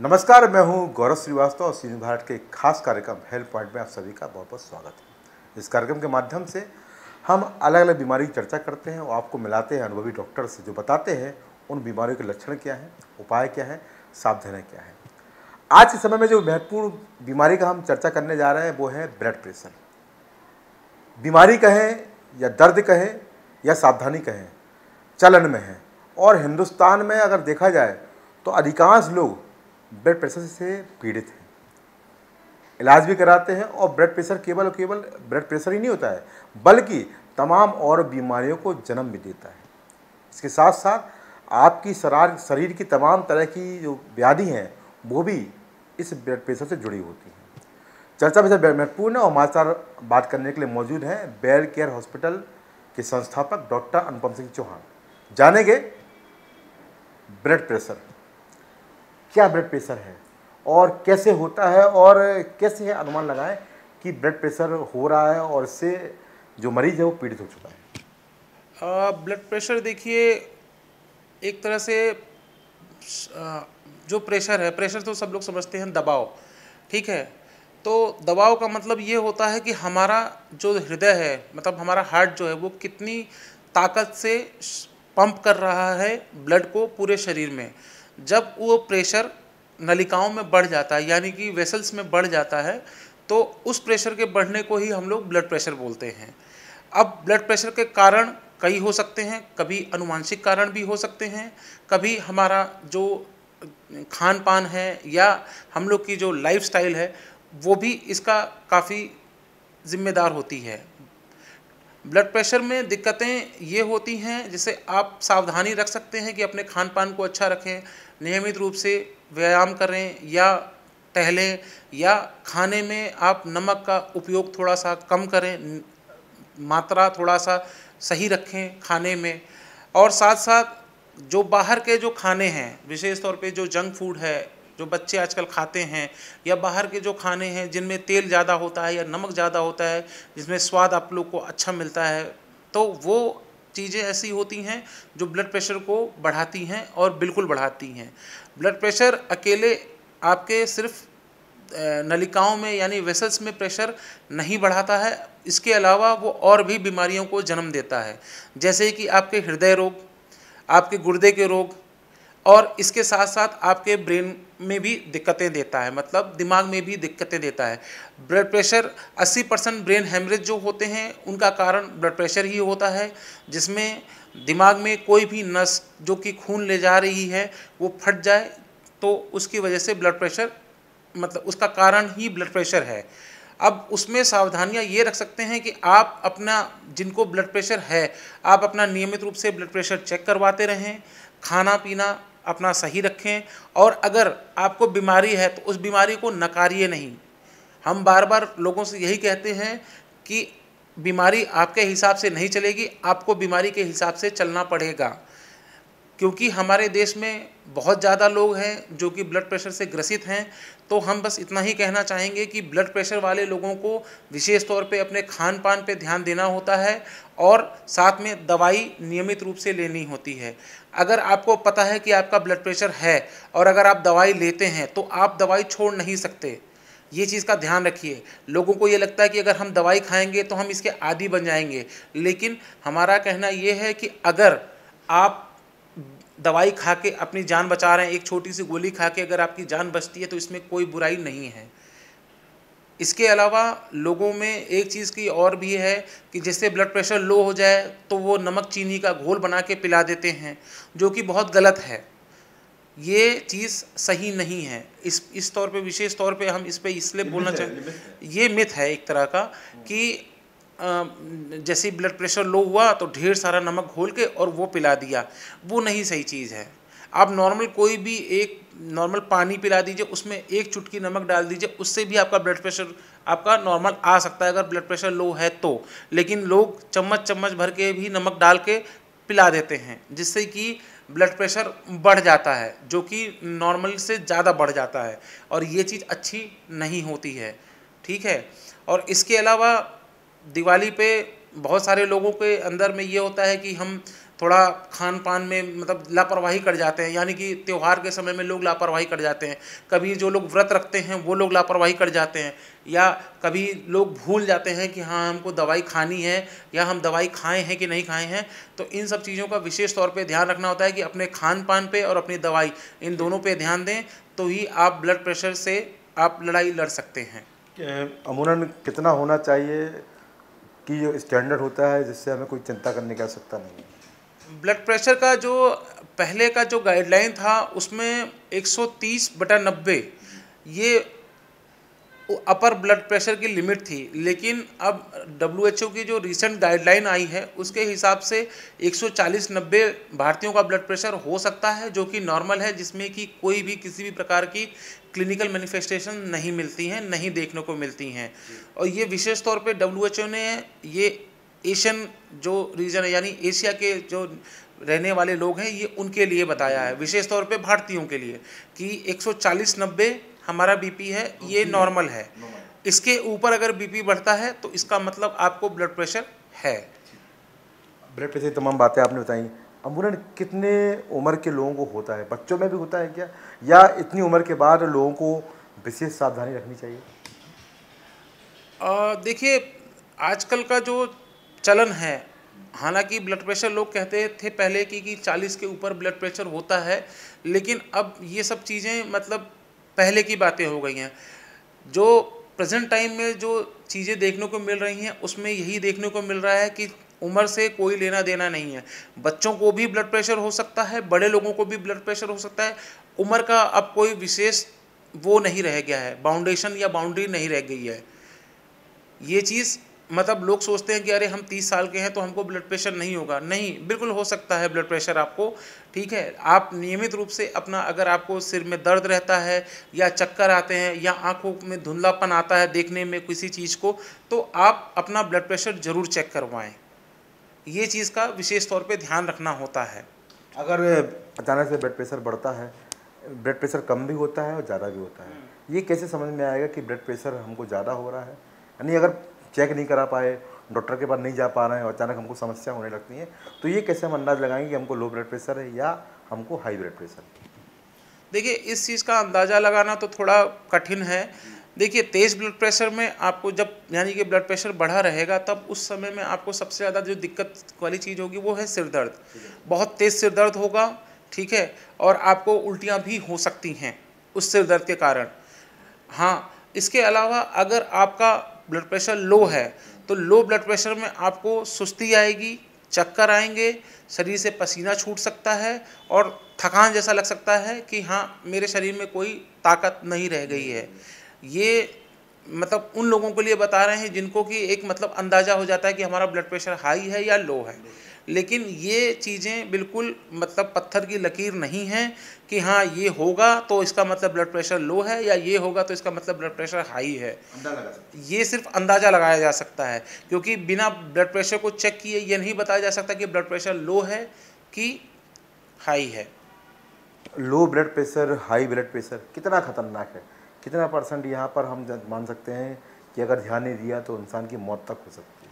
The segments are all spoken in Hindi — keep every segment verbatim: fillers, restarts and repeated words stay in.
नमस्कार, मैं हूं गौरव श्रीवास्तव और सीनियर भारत के एक खास कार्यक्रम हेल्थ पॉइंट में आप सभी का बहुत बहुत स्वागत है। इस कार्यक्रम के माध्यम से हम अलग अलग बीमारी की चर्चा करते हैं और आपको मिलाते हैं अनुभवी डॉक्टर से, जो बताते हैं उन बीमारियों के लक्षण क्या हैं, उपाय क्या हैं, सावधानियाँ क्या हैं। आज के समय में जो महत्वपूर्ण बीमारी का हम चर्चा करने जा रहे हैं वो है ब्लड प्रेशर। बीमारी कहें या दर्द कहें या सावधानी कहें, चलन में है। और हिंदुस्तान में अगर देखा जाए तो अधिकांश लोग ब्लड प्रेशर से पीड़ित हैं, इलाज भी कराते हैं। और ब्लड प्रेशर केवल और केवल ब्लड प्रेशर ही नहीं होता है, बल्कि तमाम और बीमारियों को जन्म भी देता है। इसके साथ साथ आपकी शरार शरीर की तमाम तरह की जो व्याधि हैं वो भी इस ब्लड प्रेशर से जुड़ी होती हैं। चर्चा में महत्वपूर्ण है और हमारे साथ बात करने के लिए मौजूद हैं बेयर केयर हॉस्पिटल के संस्थापक डॉक्टर अनुपम सिंह चौहान। जानेंगे ब्लड प्रेशर, क्या ब्लड प्रेशर है और कैसे होता है और कैसे अनुमान लगाएं कि ब्लड प्रेशर हो रहा है और इससे जो मरीज है वो पीड़ित हो चुका है। ब्लड प्रेशर देखिए, एक तरह से आ, जो प्रेशर है, प्रेशर तो सब लोग समझते हैं दबाव, ठीक है। तो दबाव का मतलब ये होता है कि हमारा जो हृदय है, मतलब हमारा हार्ट जो है वो कितनी ताकत से पंप कर रहा है ब्लड को पूरे शरीर में। जब वो प्रेशर नलिकाओं में बढ़ जाता है, यानी कि वेसल्स में बढ़ जाता है, तो उस प्रेशर के बढ़ने को ही हम लोग ब्लड प्रेशर बोलते हैं। अब ब्लड प्रेशर के कारण कई हो सकते हैं, कभी आनुवंशिक कारण भी हो सकते हैं, कभी हमारा जो खान पान है या हम लोग की जो लाइफस्टाइल है वो भी इसका काफ़ी जिम्मेदार होती है। ब्लड प्रेशर में दिक्कतें ये होती हैं, जैसे आप सावधानी रख सकते हैं कि अपने खान पान को अच्छा रखें, नियमित रूप से व्यायाम करें या टहलें, या खाने में आप नमक का उपयोग थोड़ा सा कम करें, मात्रा थोड़ा सा सही रखें खाने में। और साथ साथ जो बाहर के जो खाने हैं, विशेष तौर पे जो जंक फूड है जो बच्चे आजकल खाते हैं, या बाहर के जो खाने हैं जिनमें तेल ज़्यादा होता है या नमक ज़्यादा होता है, जिसमें स्वाद आप लोग को अच्छा मिलता है, तो वो चीज़ें ऐसी होती हैं जो ब्लड प्रेशर को बढ़ाती हैं और बिल्कुल बढ़ाती हैं। ब्लड प्रेशर अकेले आपके सिर्फ नलिकाओं में यानी वेसल्स में प्रेशर नहीं बढ़ाता है, इसके अलावा वो और भी बीमारियों को जन्म देता है, जैसे कि आपके हृदय रोग, आपके गुर्दे के रोग, और इसके साथ साथ आपके ब्रेन में भी दिक्कतें देता है, मतलब दिमाग में भी दिक्कतें देता है। ब्लड प्रेशर अस्सी परसेंट ब्रेन हेमरेज जो होते हैं उनका कारण ब्लड प्रेशर ही होता है, जिसमें दिमाग में कोई भी नस जो कि खून ले जा रही है वो फट जाए तो उसकी वजह से ब्लड प्रेशर, मतलब उसका कारण ही ब्लड प्रेशर है। अब उसमें सावधानियां ये रख सकते हैं कि आप अपना, जिनको ब्लड प्रेशर है, आप अपना नियमित रूप से ब्लड प्रेशर चेक करवाते रहें, खाना पीना अपना सही रखें, और अगर आपको बीमारी है तो उस बीमारी को नकारिए नहीं। हम बार बार लोगों से यही कहते हैं कि बीमारी आपके हिसाब से नहीं चलेगी, आपको बीमारी के हिसाब से चलना पड़ेगा, क्योंकि हमारे देश में बहुत ज़्यादा लोग हैं जो कि ब्लड प्रेशर से ग्रसित हैं। तो हम बस इतना ही कहना चाहेंगे कि ब्लड प्रेशर वाले लोगों को विशेष तौर पे अपने खान पान पे ध्यान देना होता है और साथ में दवाई नियमित रूप से लेनी होती है। अगर आपको पता है कि आपका ब्लड प्रेशर है और अगर आप दवाई लेते हैं तो आप दवाई छोड़ नहीं सकते, ये चीज़ का ध्यान रखिए। लोगों को ये लगता है कि अगर हम दवाई खाएंगे तो हम इसके आदी बन जाएंगे, लेकिन हमारा कहना ये है कि अगर आप दवाई खा के अपनी जान बचा रहे हैं, एक छोटी सी गोली खा के अगर आपकी जान बचती है तो इसमें कोई बुराई नहीं है। इसके अलावा लोगों में एक चीज़ की और भी है कि जिससे ब्लड प्रेशर लो हो जाए तो वो नमक चीनी का घोल बना के पिला देते हैं, जो कि बहुत गलत है। ये चीज़ सही नहीं है। इस इस तौर पे, विशेष तौर पे हम इस पे इसलिए बोलना चाहें, ये मिथ है एक तरह का कि जैसे ब्लड प्रेशर लो हुआ तो ढेर सारा नमक घोल के और वो पिला दिया, वो नहीं सही चीज़ है। आप नॉर्मल कोई भी एक नॉर्मल पानी पिला दीजिए, उसमें एक चुटकी नमक डाल दीजिए, उससे भी आपका ब्लड प्रेशर आपका नॉर्मल आ सकता है अगर ब्लड प्रेशर लो है तो। लेकिन लोग चम्मच चम्मच भर के भी नमक डाल के पिला देते हैं, जिससे कि ब्लड प्रेशर बढ़ जाता है, जो कि नॉर्मल से ज़्यादा बढ़ जाता है, और ये चीज़ अच्छी नहीं होती है, ठीक है। और इसके अलावा दिवाली पे बहुत सारे लोगों के अंदर में ये होता है कि हम थोड़ा खान पान में मतलब लापरवाही कर जाते हैं, यानी कि त्यौहार के समय में लोग लापरवाही कर जाते हैं, कभी जो लोग व्रत रखते हैं वो लोग लापरवाही कर जाते हैं, या कभी लोग भूल जाते हैं कि हाँ हमको दवाई खानी है या हम दवाई खाए हैं कि नहीं खाए हैं। तो इन सब चीज़ों का विशेष तौर पे ध्यान रखना होता है कि अपने खान पान पे और अपनी दवाई, इन दोनों पे ध्यान दें, तो ही आप ब्लड प्रेशर से आप लड़ाई लड़ सकते हैं। अमूमन कितना होना चाहिए कि जो स्टैंडर्ड होता है जिससे हमें कोई चिंता करने की आवश्यकता नहीं है? ब्लड प्रेशर का जो पहले का जो गाइडलाइन था उसमें एक सौ तीस बटा नब्बे ये अपर ब्लड प्रेशर की लिमिट थी, लेकिन अब डब्ल्यू एच ओ की जो रिसेंट गाइडलाइन आई है उसके हिसाब से एक सौ चालीस नब्बे भारतीयों का ब्लड प्रेशर हो सकता है, जो कि नॉर्मल है, जिसमें कि कोई भी किसी भी प्रकार की क्लिनिकल मैनिफेस्टेशन नहीं मिलती हैं, नहीं देखने को मिलती हैं। और ये विशेष तौर पे डब्ल्यू एच ओ ने ये एशियन जो रीजन है, यानी एशिया के जो रहने वाले लोग हैं, ये उनके लिए बताया है, विशेष तौर पे भारतीयों के लिए, कि एक सौ चालीस नब्बे हमारा बीपी है, ये नॉर्मल है। इसके ऊपर अगर बीपी बढ़ता है तो इसका मतलब आपको ब्लड प्रेशर है। ब्लड प्रेशर की तमाम बातें आपने बताई। अमूमन कितने उम्र के लोगों को होता है? बच्चों में भी होता है क्या, या इतनी उम्र के बाद लोगों को विशेष सावधानी रखनी चाहिए? देखिए, आजकल का जो चलन है, हालांकि ब्लड प्रेशर लोग कहते थे पहले की कि चालीस के ऊपर ब्लड प्रेशर होता है, लेकिन अब ये सब चीज़ें मतलब पहले की बातें हो गई हैं। जो प्रेजेंट टाइम में जो चीज़ें देखने को मिल रही हैं उसमें यही देखने को मिल रहा है कि उम्र से कोई लेना देना नहीं है। बच्चों को भी ब्लड प्रेशर हो सकता है, बड़े लोगों को भी ब्लड प्रेशर हो सकता है। उम्र का अब कोई विशेष वो नहीं रह गया है, बाउंडेशन या बाउंड्री नहीं रह गई है। ये चीज़ मतलब लोग सोचते हैं कि अरे हम तीस साल के हैं तो हमको ब्लड प्रेशर नहीं होगा। नहीं, बिल्कुल हो सकता है ब्लड प्रेशर आपको, ठीक है। आप नियमित रूप से अपना, अगर आपको सिर में दर्द रहता है या चक्कर आते हैं या आंखों में धुंधलापन आता है देखने में किसी चीज़ को, तो आप अपना ब्लड प्रेशर ज़रूर चेक करवाएं। ये चीज़ का विशेष तौर पे ध्यान रखना होता है। अगर अचानक से ब्लड प्रेशर बढ़ता है, ब्लड प्रेशर कम भी होता है और ज़्यादा भी होता है, ये कैसे समझ में आएगा कि ब्लड प्रेशर हमको ज़्यादा हो रहा है? यानी अगर चेक नहीं करा पाए, डॉक्टर के पास नहीं जा पा रहे हैं और अचानक हमको समस्या होने लगती है, तो ये कैसे हम अंदाज़ लगाएंगे कि हमको लो ब्लड प्रेशर है या हमको हाई ब्लड प्रेशर? देखिए, इस चीज़ का अंदाज़ा लगाना तो थोड़ा कठिन है। देखिए, तेज़ ब्लड प्रेशर में आपको जब यानी कि ब्लड प्रेशर बढ़ा रहेगा, तब उस समय में आपको सबसे ज़्यादा जो दिक्कत वाली चीज़ होगी वो है सिर दर्द। बहुत तेज़ सिर दर्द होगा, ठीक है, और आपको उल्टियाँ भी हो सकती हैं उस सिर दर्द के कारण। हाँ, इसके अलावा अगर आपका ब्लड प्रेशर लो है तो लो ब्लड प्रेशर में आपको सुस्ती आएगी, चक्कर आएंगे, शरीर से पसीना छूट सकता है और थकान जैसा लग सकता है कि हाँ मेरे शरीर में कोई ताकत नहीं रह गई है। ये मतलब उन लोगों के लिए बता रहे हैं जिनको कि एक मतलब अंदाज़ा हो जाता है कि हमारा ब्लड प्रेशर हाई है या लो है। लेकिन ये चीज़ें बिल्कुल मतलब पत्थर की लकीर नहीं हैं कि हाँ ये होगा तो इसका मतलब ब्लड प्रेशर लो है या ये होगा तो इसका मतलब ब्लड प्रेशर हाई है। ये सिर्फ अंदाज़ा लगाया जा सकता है, क्योंकि बिना ब्लड प्रेशर को चेक किए ये नहीं बताया जा सकता कि ब्लड प्रेशर लो है कि हाई है। Low blood pressure, high blood pressure कितना खतरनाक है? कितना परसेंट यहाँ पर हम मान सकते हैं कि अगर ध्यान नहीं दिया तो इंसान की मौत तक हो सकती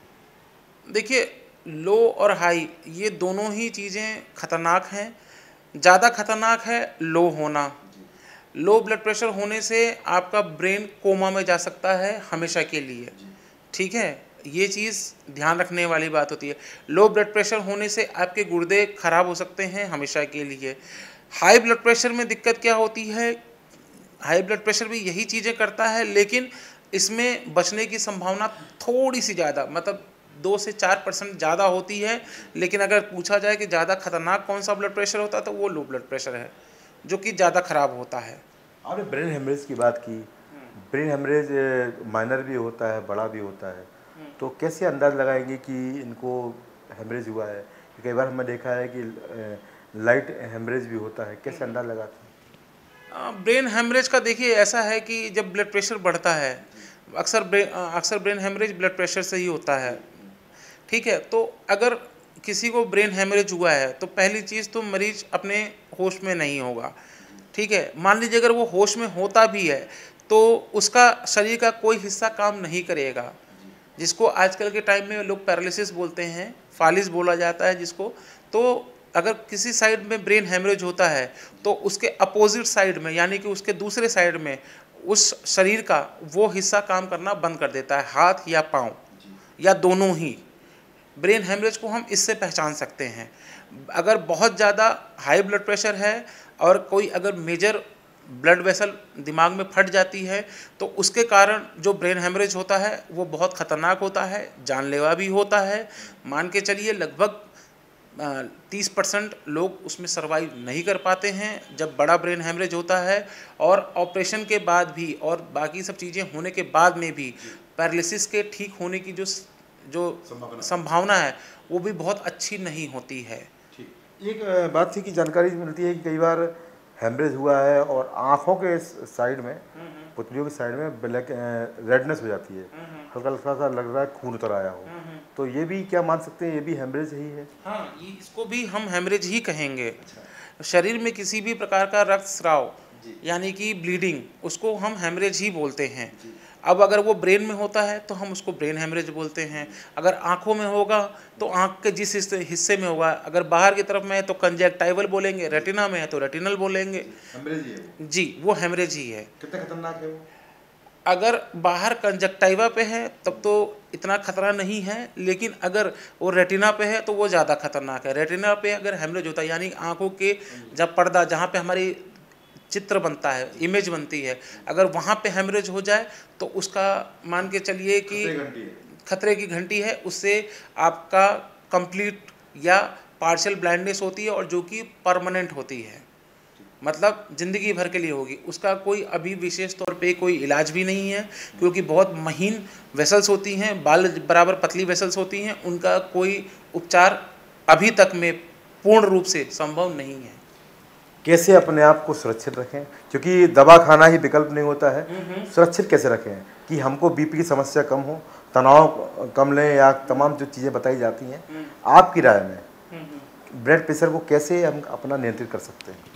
है? देखिए, लो और हाई ये दोनों ही चीज़ें खतरनाक हैं। ज़्यादा खतरनाक है लो होना। लो ब्लड प्रेशर होने से आपका ब्रेन कोमा में जा सकता है हमेशा के लिए, ठीक है। ये चीज़ ध्यान रखने वाली बात होती है। लो ब्लड प्रेशर होने से आपके गुर्दे खराब हो सकते हैं हमेशा के लिए। हाई ब्लड प्रेशर में दिक्कत क्या होती है, हाई ब्लड प्रेशर भी यही चीज़ें करता है, लेकिन इसमें बचने की संभावना थोड़ी सी ज़्यादा, मतलब दो से चार परसेंट ज़्यादा होती है। लेकिन अगर पूछा जाए कि ज़्यादा खतरनाक कौन सा ब्लड प्रेशर होता है तो वो लो ब्लड प्रेशर है, जो कि ज़्यादा खराब होता है। आपने ब्रेन हेमरेज की बात की। ब्रेन हेमरेज माइनर भी होता है, बड़ा भी होता है, तो कैसे अंदाज़ लगाएंगे कि इनको हेमरेज हुआ है? कई बार हमने देखा है कि लाइट हेमरेज भी होता है, कैसे अंदाज़ लगाते हैं? ब्रेन हेमरेज का देखिए ऐसा है कि जब ब्लड प्रेशर बढ़ता है, अक्सर ब्रेन अक्सर ब्रेन हेमरेज ब्लड प्रेशर से ही होता है, ठीक है। तो अगर किसी को ब्रेन हेमरेज हुआ है तो पहली चीज़ तो मरीज अपने होश में नहीं होगा, ठीक है। मान लीजिए अगर वो होश में होता भी है तो उसका शरीर का कोई हिस्सा काम नहीं करेगा, जिसको आजकल के टाइम में लोग पैरालिसिस बोलते हैं, फालिस बोला जाता है जिसको। तो अगर किसी साइड में ब्रेन हेमरेज होता है तो उसके अपोजिट साइड में, यानी कि उसके दूसरे साइड में उस शरीर का वो हिस्सा काम करना बंद कर देता है, हाथ या पाँव या दोनों ही। ब्रेन हेमरेज को हम इससे पहचान सकते हैं। अगर बहुत ज़्यादा हाई ब्लड प्रेशर है और कोई अगर मेजर ब्लड वेसल दिमाग में फट जाती है तो उसके कारण जो ब्रेन हेमरेज होता है वो बहुत ख़तरनाक होता है, जानलेवा भी होता है। मान के चलिए लगभग तीस परसेंट लोग उसमें सर्वाइव नहीं कर पाते हैं जब बड़ा ब्रेन हेमरेज होता है। और ऑपरेशन के बाद भी और बाकी सब चीज़ें होने के बाद में भी पैरालिसिस के ठीक होने की जो जो संभावना है वो भी बहुत अच्छी नहीं होती है। एक बात थी कि जानकारी मिलती है कि कई बार हेमरेज हुआ है और आँखों के साइड में, पुतलियों की साइड में ब्लैक रेडनेस हो जाती है, हल्का हल्का सा लग रहा है खून उतर आया हो, तो ये भी क्या मान सकते हैं, ये भी हेमरेज ही है? हाँ, ये इसको भी हम हेमरेज ही कहेंगे। अच्छा। शरीर में किसी भी प्रकार का रक्तस्राव यानी कि ब्लीडिंग, उसको हम हेमरेज ही बोलते हैं। अब अगर वो ब्रेन में होता है तो हम उसको ब्रेन हेमरेज बोलते हैं। अगर आँखों में होगा तो आँख के जिस हिस्से हिस्से में होगा, अगर बाहर की तरफ में है तो कंजक्टाइवल बोलेंगे, रेटिना में है तो रेटिनल बोलेंगे। हेमरेज ही है जी, वो हेमरेज ही है। कितना खतरनाक है वो? अगर बाहर कंजक्टाइवा पे है तब तो इतना खतरा नहीं है, लेकिन अगर वो रेटिना पे है तो वो ज़्यादा खतरनाक है। रेटिना पे अगर हेमरेज होता है यानी आँखों के जब पर्दा, जहाँ पे हमारी चित्र बनता है, इमेज बनती है, अगर वहाँ पे हेमरेज हो जाए तो उसका मान के चलिए कि खतरे की घंटी है, उससे आपका कंप्लीट या पार्शियल ब्लाइंडनेस होती है और जो कि परमानेंट होती है, मतलब ज़िंदगी भर के लिए होगी। उसका कोई अभी विशेष तौर पे कोई इलाज भी नहीं है, क्योंकि बहुत महीन वेसल्स होती हैं, बाल बराबर पतली वेसल्स होती हैं, उनका कोई उपचार अभी तक में पूर्ण रूप से संभव नहीं है। कैसे अपने आप को सुरक्षित रखें, क्योंकि दवा खाना ही विकल्प नहीं होता है, सुरक्षित कैसे रखें कि हमको बीपी की समस्या कम हो, तनाव कम लें, या तमाम जो चीज़ें बताई जाती हैं, आपकी राय में ब्लड प्रेशर को कैसे हम अपना नियंत्रित कर सकते हैं?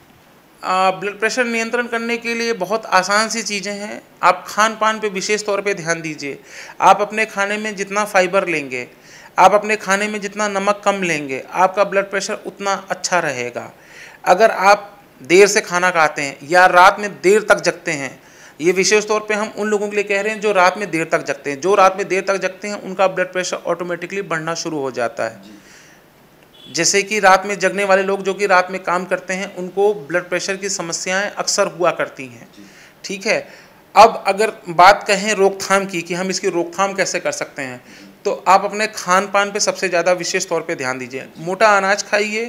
ब्लड प्रेशर नियंत्रण करने के लिए बहुत आसान सी चीज़ें हैं। आप खान पान पे विशेष तौर पे ध्यान दीजिए। आप अपने खाने में जितना फाइबर लेंगे, आप अपने खाने में जितना नमक कम लेंगे, आपका ब्लड प्रेशर उतना अच्छा रहेगा। अगर आप देर से खाना खाते हैं या रात में देर तक जगते हैं, ये विशेष तौर पे हम उन लोगों के लिए कह रहे हैं जो रात में देर तक जगते हैं, जो रात में देर तक जगते हैं उनका ब्लड प्रेशर ऑटोमेटिकली बढ़ना शुरू हो जाता है। जैसे कि रात में जगने वाले लोग जो कि रात में काम करते हैं, उनको ब्लड प्रेशर की समस्याएं अक्सर हुआ करती हैं। ठीक है, अब अगर बात कहें रोकथाम की कि हम इसकी रोकथाम कैसे कर सकते हैं, तो आप अपने खान पान पे सबसे ज़्यादा विशेष तौर पे ध्यान दीजिए। मोटा अनाज खाइए,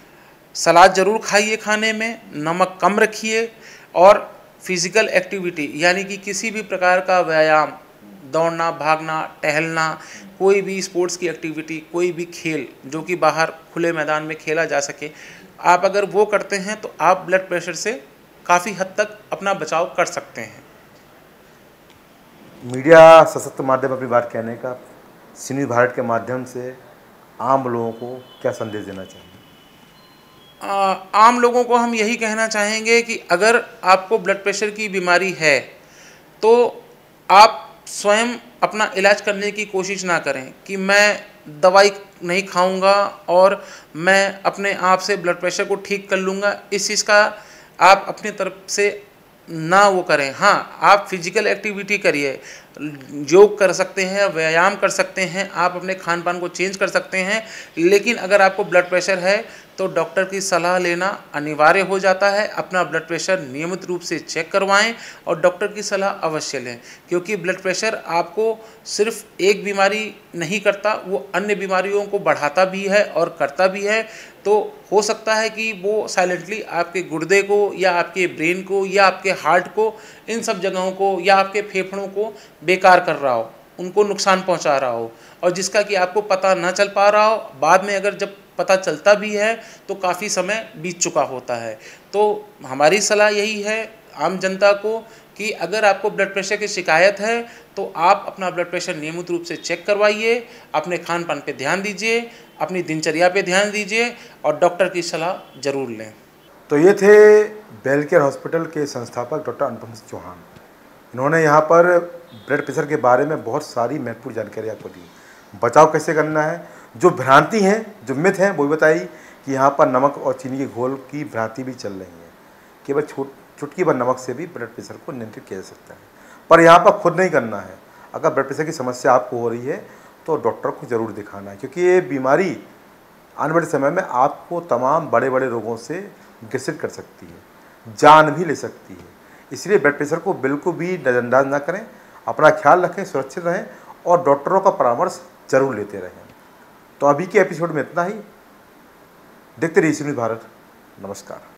सलाद ज़रूर खाइए, खाने में नमक कम रखिए, और फिज़िकल एक्टिविटी यानी कि किसी भी प्रकार का व्यायाम, दौड़ना, भागना, टहलना, कोई भी स्पोर्ट्स की एक्टिविटी, कोई भी खेल जो कि बाहर खुले मैदान में खेला जा सके, आप अगर वो करते हैं तो आप ब्लड प्रेशर से काफ़ी हद तक अपना बचाव कर सकते हैं। मीडिया सशक्त माध्यम अपनी बात कहने का, सी न्यूज़ भारत के माध्यम से आम लोगों को क्या संदेश देना चाहिए? आ, आम लोगों को हम यही कहना चाहेंगे कि अगर आपको ब्लड प्रेशर की बीमारी है तो आप स्वयं अपना इलाज करने की कोशिश ना करें कि मैं दवाई नहीं खाऊंगा और मैं अपने आप से ब्लड प्रेशर को ठीक कर लूँगा। इस चीज़ का आप अपनी तरफ से ना वो करें। हाँ, आप फिजिकल एक्टिविटी करिए, योग कर सकते हैं, व्यायाम कर सकते हैं, आप अपने खान पान को चेंज कर सकते हैं, लेकिन अगर आपको ब्लड प्रेशर है तो डॉक्टर की सलाह लेना अनिवार्य हो जाता है। अपना ब्लड प्रेशर नियमित रूप से चेक करवाएं और डॉक्टर की सलाह अवश्य लें, क्योंकि ब्लड प्रेशर आपको सिर्फ एक बीमारी नहीं करता, वो अन्य बीमारियों को बढ़ाता भी है और करता भी है। तो हो सकता है कि वो साइलेंटली आपके गुर्दे को या आपके ब्रेन को या आपके हार्ट को, इन सब जगहों को या आपके फेफड़ों को बेकार कर रहा हो, उनको नुकसान पहुंचा रहा हो, और जिसका कि आपको पता ना चल पा रहा हो। बाद में अगर जब पता चलता भी है तो काफ़ी समय बीत चुका होता है। तो हमारी सलाह यही है आम जनता को कि अगर आपको ब्लड प्रेशर की शिकायत है तो आप अपना ब्लड प्रेशर नियमित रूप से चेक करवाइए, अपने खान पान पे ध्यान दीजिए, अपनी दिनचर्या पे ध्यान दीजिए और डॉक्टर की सलाह ज़रूर लें। तो ये थे बेलकेयर हॉस्पिटल के संस्थापक डॉक्टर अनुपम चौहान। इन्होंने यहाँ पर ब्लड प्रेशर के बारे में बहुत सारी महत्वपूर्ण जानकारी आपको दी। बचाव कैसे करना है, जो भ्रांति हैं, जो मिथ हैं, वो भी बताई कि यहाँ पर नमक और चीनी के घोल की भ्रांति भी चल रही है। केवल छुट चुटकी भर नमक से भी ब्लड प्रेशर को नियंत्रित किया जा सकता है, पर यहाँ पर खुद नहीं करना है। अगर ब्लड प्रेशर की समस्या आपको हो रही है तो डॉक्टर को ज़रूर दिखाना है, क्योंकि ये बीमारी आने वाले समय में आपको तमाम बड़े बड़े रोगों से ग्रसित कर सकती है, जान भी ले सकती है। इसलिए ब्लड प्रेशर को बिल्कुल भी नज़रअंदाज ना करें, अपना ख्याल रखें, सुरक्षित रहें और डॉक्टरों का परामर्श जरूर लेते रहें। तो अभी के एपिसोड में इतना ही। देखते रहिए न्यूज़ भारत। नमस्कार।